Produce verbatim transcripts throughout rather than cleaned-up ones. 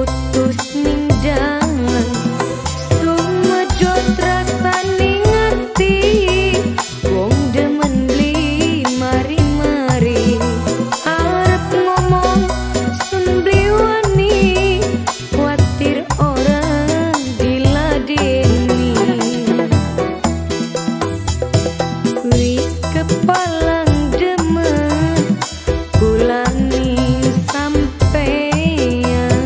putus ning dalan sumedhot rasane ngati wong demen beli mari-mari arep ngomong sun beli wani kuatir orang diladeni wis kepalang demen kulani sampeyan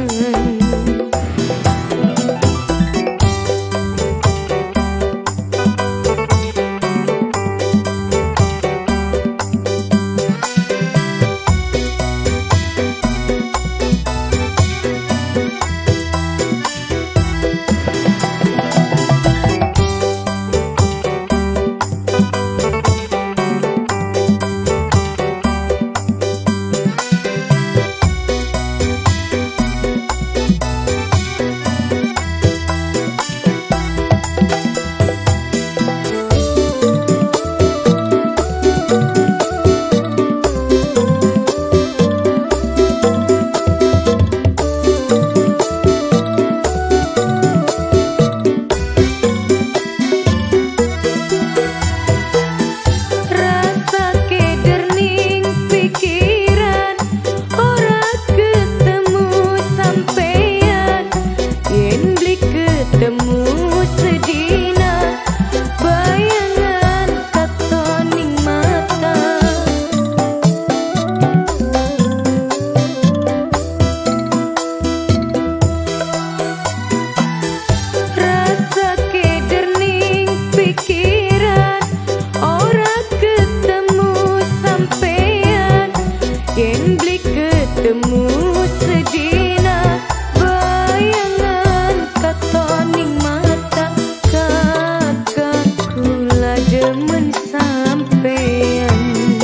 ketemu sedina bayangan katoning mata kakak kula demen sampean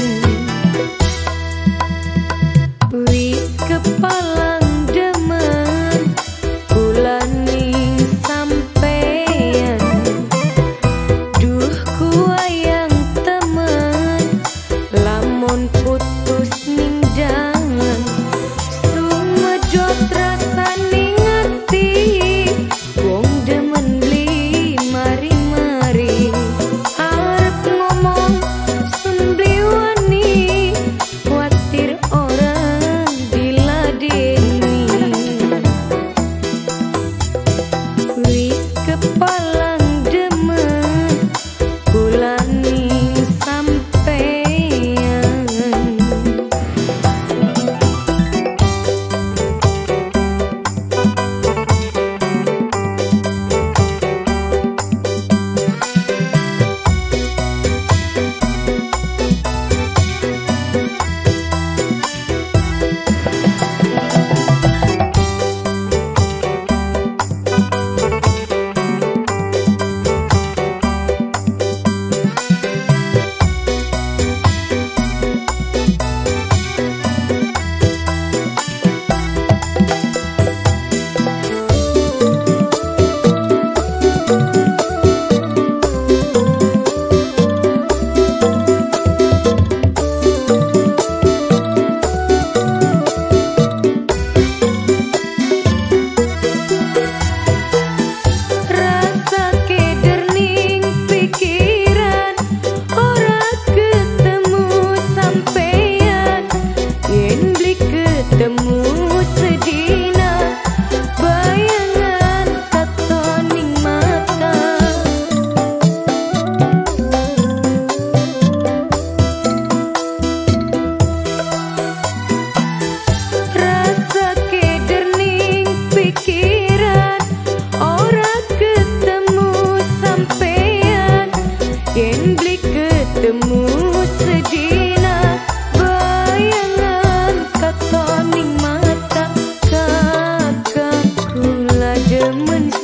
wis kepalang demen kula ning sampean duh kuayang temen lamun putus ning dalan sumedhot rasane ngati wong demen beli mari-mari arep ngomong sun beli wani kuatir orang diladeni wis kepalang demen kula ning sampeyan ketemu sedina bayangan katoning mata kakak kula demen